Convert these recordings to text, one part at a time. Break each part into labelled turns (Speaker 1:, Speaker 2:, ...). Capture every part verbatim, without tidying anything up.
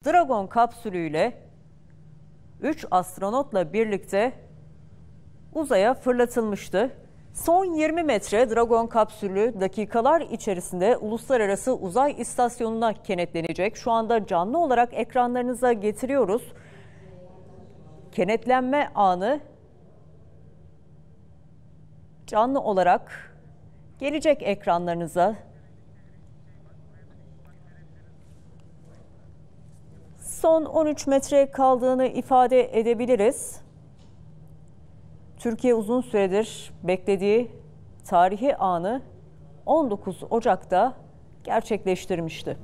Speaker 1: Dragon kapsülüyle üç astronotla birlikte uzaya fırlatılmıştı. Son yirmi metre Dragon kapsülü dakikalar içerisinde Uluslararası Uzay İstasyonu'na kenetlenecek. Şu anda canlı olarak ekranlarınıza getiriyoruz. Kenetlenme anı canlı olarak gelecek ekranlarınıza. Son on üç metre kaldığını ifade edebiliriz. Türkiye uzun süredir beklediği tarihi anı on dokuz Ocak'ta gerçekleştirmişti.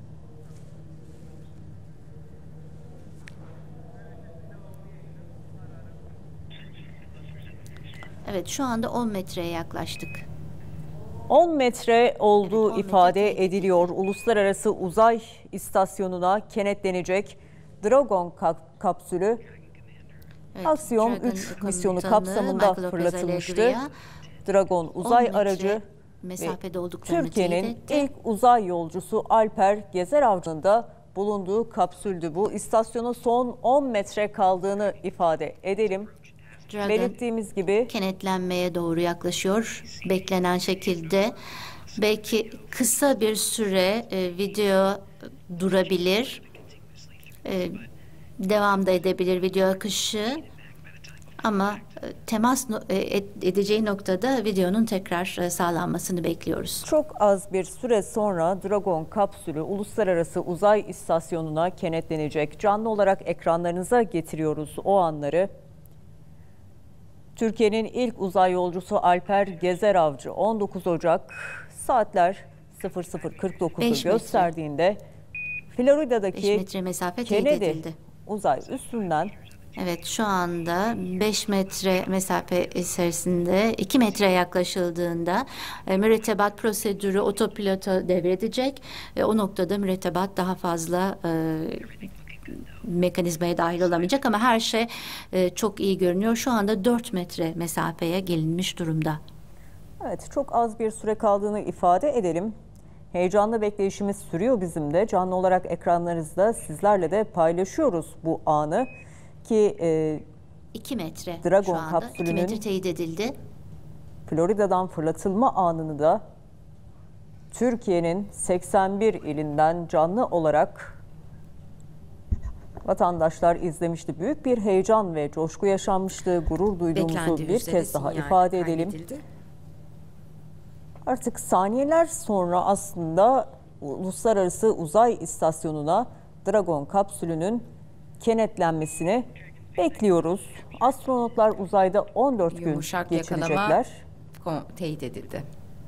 Speaker 2: Evet, şu anda on metreye yaklaştık.
Speaker 1: on metre olduğu
Speaker 2: Evet, on
Speaker 1: ifade
Speaker 2: metre
Speaker 1: ediliyor. Uluslararası Uzay İstasyonu'na kenetlenecek Dragon kapsülü. Evet, Aksiyon üç misyonu kapsamında fırlatılmıştı. Dragon uzay aracı ve Türkiye'nin ilk uzay yolcusu Alper Gezer Avcı'nın da bulunduğu kapsüldü bu. İstasyona son on metre kaldığını ifade edelim.
Speaker 2: Dragon
Speaker 1: belirttiğimiz gibi
Speaker 2: kenetlenmeye doğru yaklaşıyor. Beklenen şekilde. Belki kısa bir süre e, video durabilir. E, devam da edebilir video akışı. Ama e, temas no e, edeceği noktada videonun tekrar e, sağlanmasını bekliyoruz.
Speaker 1: Çok az bir süre sonra Dragon kapsülü Uluslararası Uzay İstasyonu'na kenetlenecek. Canlı olarak ekranlarınıza getiriyoruz o anları. Türkiye'nin ilk uzay yolcusu Alper Gezer Avcı on dokuz Ocak saatler sıfır sıfır kırk dokuzu gösterdiğinde Florida'daki Kennedy uzay üssünden,
Speaker 2: evet, şu anda beş metre mesafe içerisinde iki metre yaklaşıldığında e, mürettebat prosedürü otopilota devredecek. E, o noktada mürettebat daha fazla e, mekanizmaya dahil olamayacak ama her şey e, çok iyi görünüyor. Şu anda dört metre mesafeye gelinmiş durumda.
Speaker 1: Evet, çok az bir süre kaldığını ifade edelim. Heyecanlı bekleyişimiz sürüyor bizim de. Canlı olarak ekranlarınızda sizlerle de paylaşıyoruz bu anı ki e,
Speaker 2: iki metre
Speaker 1: Dragon
Speaker 2: şu anda
Speaker 1: kapsülünün
Speaker 2: iki metre teyit edildi.
Speaker 1: Florida'dan fırlatılma anını da Türkiye'nin seksen bir ilinden canlı olarak vatandaşlar izlemişti. Büyük bir heyecan ve coşku yaşanmıştı. Gurur duyduğumuzu bir kez daha ifade edelim. Kaydedildi. Artık saniyeler sonra aslında Uluslararası Uzay İstasyonu'na Dragon kapsülünün kenetlenmesini bekliyoruz. Astronotlar uzayda on dört gün
Speaker 3: Yumuşak
Speaker 1: geçirecekler.
Speaker 3: Teyit edildi.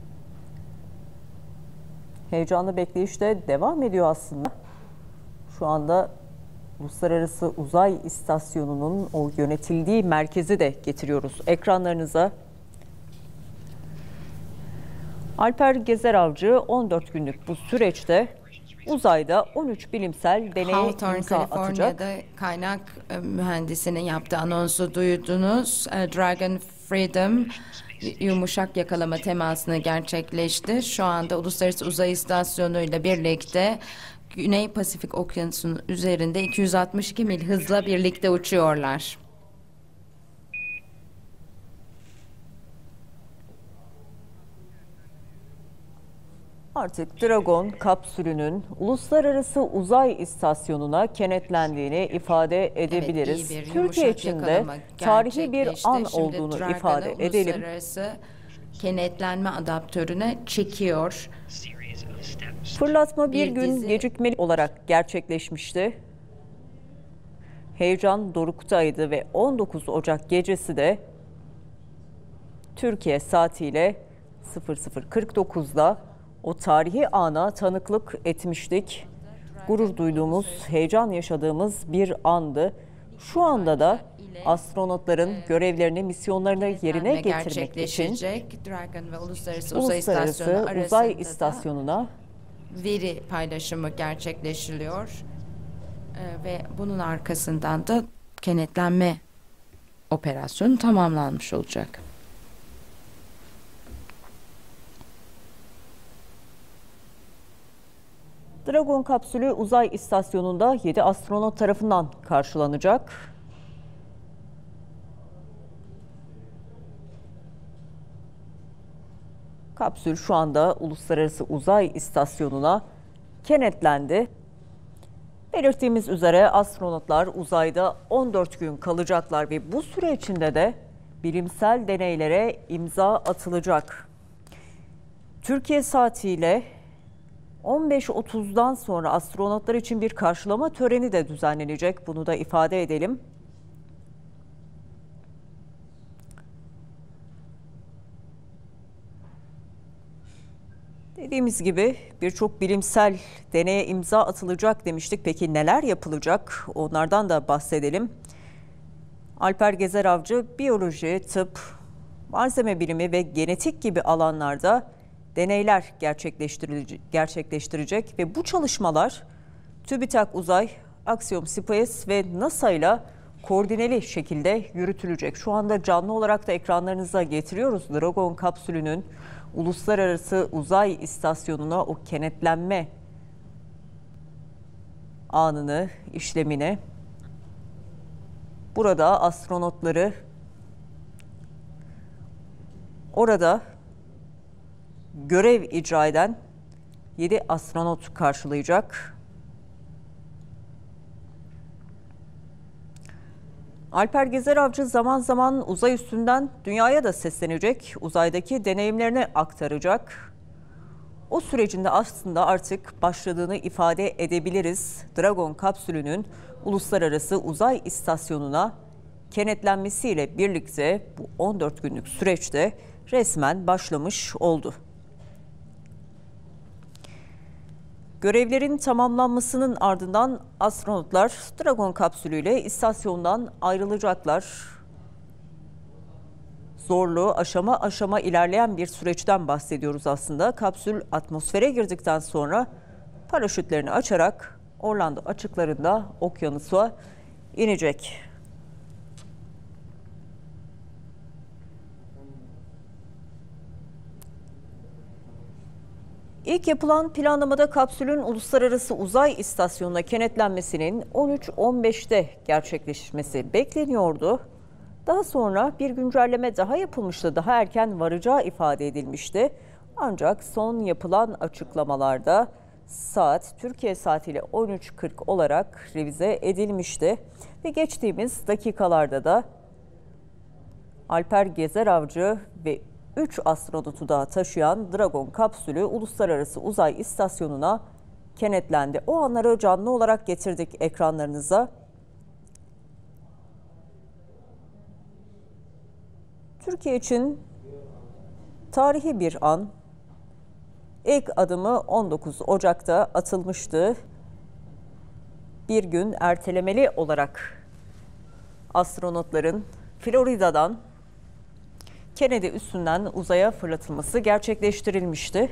Speaker 1: Heyecanlı bekleyiş de devam ediyor aslında. Şu anda Uluslararası Uzay İstasyonu'nun o yönetildiği merkezi de getiriyoruz ekranlarınıza. Alper Gezer Avcı on dört günlük bu süreçte uzayda on üç bilimsel deneye imza atacak.
Speaker 3: Kaynak mühendisinin yaptığı anonsu duydunuz. Dragon Freedom yumuşak yakalama temasını gerçekleşti. Şu anda Uluslararası Uzay İstasyonu ile birlikte Güney Pasifik Okyanusu'nun üzerinde iki yüz altmış iki mil hızla birlikte uçuyorlar.
Speaker 1: Artık Dragon kapsülünün Uluslararası Uzay İstasyonu'na kenetlendiğini ifade edebiliriz.
Speaker 3: Evet,
Speaker 1: Türkiye için de tarihi bir an olduğunu
Speaker 3: Şimdi
Speaker 1: ifade edelim.
Speaker 3: Uluslararası kenetlenme adaptörüne çekiyor.
Speaker 1: Fırlatma bir, bir gün dizi... gecikmeli olarak gerçekleşmişti. Heyecan doruktaydı ve on dokuz Ocak gecesi de Türkiye saatiyle sıfır sıfır kırk dokuzda o tarihi ana tanıklık etmiştik. Gurur duyduğumuz, heyecan yaşadığımız bir andı. Şu anda da astronotların görevlerini, misyonlarını yerine getirmek için
Speaker 3: Dragon ve Uluslararası,
Speaker 1: Uluslararası
Speaker 3: Uzay,
Speaker 1: Uzay İstasyonu'na
Speaker 3: veri paylaşımı gerçekleştiriliyor ee, ve bunun arkasından da kenetlenme operasyonu tamamlanmış olacak.
Speaker 1: Dragon kapsülü uzay istasyonunda yedi astronot tarafından karşılanacak. Kapsül şu anda Uluslararası Uzay İstasyonu'na kenetlendi. Belirttiğimiz üzere astronotlar uzayda on dört gün kalacaklar ve bu süre içinde de bilimsel deneylere imza atılacak. Türkiye saatiyle on beş otuzdan sonra astronotlar için bir karşılama töreni de düzenlenecek. Bunu da ifade edelim. Dediğimiz gibi birçok bilimsel deneye imza atılacak demiştik. Peki neler yapılacak? Onlardan da bahsedelim. Alper Gezer Avcı, biyoloji, tıp, malzeme bilimi ve genetik gibi alanlarda deneyler gerçekleştirecek ve bu çalışmalar TÜBİTAK Uzay, Axiom Space ve NASA ile koordineli şekilde yürütülecek. Şu anda canlı olarak da ekranlarınıza getiriyoruz. Dragon kapsülünün Uluslararası Uzay İstasyonu'na o kenetlenme anını, işlemini. Burada astronotları orada görev icra eden yedi astronot karşılayacak. Alper Gezer Avcı zaman zaman uzay üstünden dünyaya da seslenecek, uzaydaki deneyimlerini aktaracak. O sürecinde aslında artık başladığını ifade edebiliriz. Dragon kapsülünün Uluslararası Uzay İstasyonu'na kenetlenmesiyle birlikte bu on dört günlük süreçte resmen başlamış oldu. Görevlerin tamamlanmasının ardından astronotlar Dragon kapsülüyle istasyondan ayrılacaklar. Zorlu, aşama aşama ilerleyen bir süreçten bahsediyoruz aslında. Kapsül atmosfere girdikten sonra paraşütlerini açarak Orlando açıklarında okyanusa inecek. İlk yapılan planlamada kapsülün Uluslararası Uzay İstasyonu'na kenetlenmesinin on üç on beşte gerçekleşmesi bekleniyordu. Daha sonra bir güncelleme daha yapılmıştı, daha erken varacağı ifade edilmişti. Ancak son yapılan açıklamalarda saat Türkiye saatiyle on üç kırk olarak revize edilmişti. Ve geçtiğimiz dakikalarda da Alper Gezer Avcı ve üç astronotu da taşıyan Dragon kapsülü Uluslararası Uzay İstasyonu'na kenetlendi. O anları canlı olarak getirdik ekranlarınıza. Türkiye için tarihi bir an. İlk adımı on dokuz Ocak'ta atılmıştı. Bir gün ertelemeli olarak astronotların Florida'dan Kennedy üssünden uzaya fırlatılması gerçekleştirilmişti.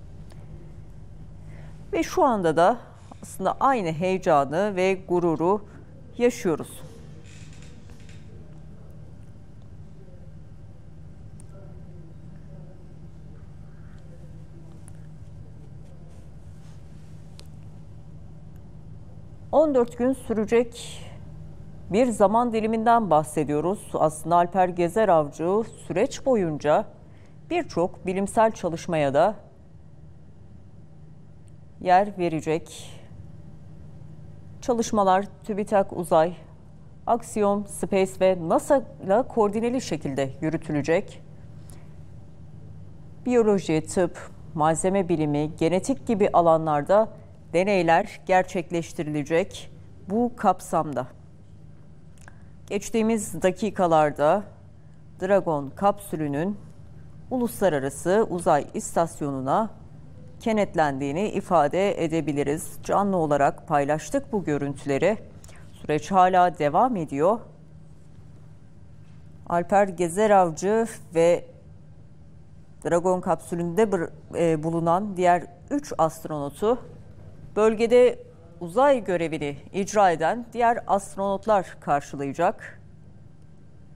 Speaker 1: Ve şu anda da aslında aynı heyecanı ve gururu yaşıyoruz. on dört gün sürecek bir zaman diliminden bahsediyoruz. Aslında Alper Gezer Avcı süreç boyunca birçok bilimsel çalışmaya da yer verecek. Çalışmalar TÜBİTAK Uzay, Axiom Space ve NASA ile koordineli şekilde yürütülecek. Biyoloji, tıp, malzeme bilimi, genetik gibi alanlarda deneyler gerçekleştirilecek bu kapsamda. Geçtiğimiz dakikalarda Dragon kapsülünün Uluslararası Uzay İstasyonu'na kenetlendiğini ifade edebiliriz. Canlı olarak paylaştık bu görüntüleri. Süreç hala devam ediyor. Alper Gezer Avcı ve Dragon kapsülünde bulunan diğer üç astronotu bölgede uzay görevini icra eden diğer astronotlar karşılayacak.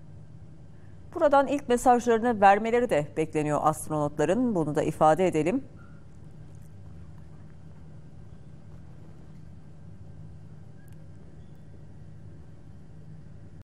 Speaker 1: Buradan ilk mesajlarını vermeleri de bekleniyor astronotların. Bunu da ifade edelim.